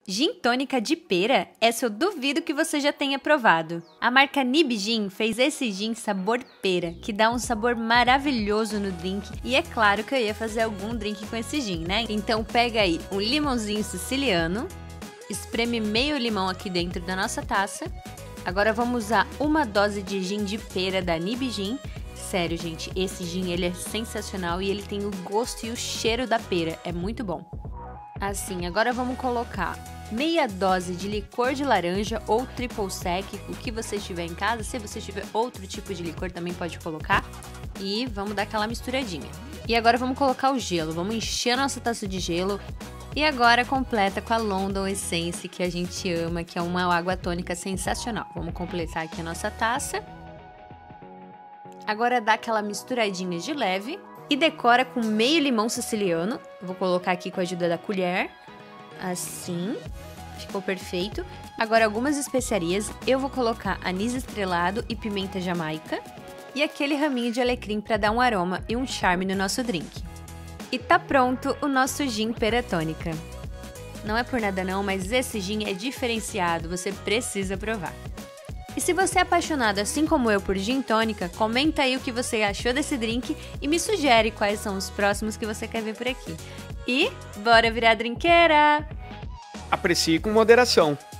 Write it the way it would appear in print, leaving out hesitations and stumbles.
Gin tônica de pera? Essa eu duvido que você já tenha provado. A marca Nib Gin fez esse gin sabor pera, que dá um sabor maravilhoso no drink. E é claro que eu ia fazer algum drink com esse gin, né? Então pega aí um limãozinho siciliano, espreme meio limão aqui dentro da nossa taça. Agora vamos usar uma dose de gin de pera da Nib Gin. Sério, gente, esse gin ele é sensacional e ele tem o gosto e o cheiro da pera. É muito bom. Assim, agora vamos colocar meia dose de licor de laranja ou triple sec, o que você tiver em casa. Se você tiver outro tipo de licor, também pode colocar. E vamos dar aquela misturadinha. E agora vamos colocar o gelo. Vamos encher a nossa taça de gelo. E agora completa com a London Essence, que a gente ama, que é uma água tônica sensacional. Vamos completar aqui a nossa taça. Agora dá aquela misturadinha de leve. E decora com meio limão siciliano. Vou colocar aqui com a ajuda da colher. Assim. Ficou perfeito. Agora algumas especiarias. Eu vou colocar anis estrelado e pimenta jamaica. E aquele raminho de alecrim para dar um aroma e um charme no nosso drink. E tá pronto o nosso gin pera tônica. Não é por nada não, mas esse gin é diferenciado. Você precisa provar. E se você é apaixonado assim como eu por gin tônica, comenta aí o que você achou desse drink e me sugere quais são os próximos que você quer ver por aqui. E bora virar drinqueira! Aprecie com moderação.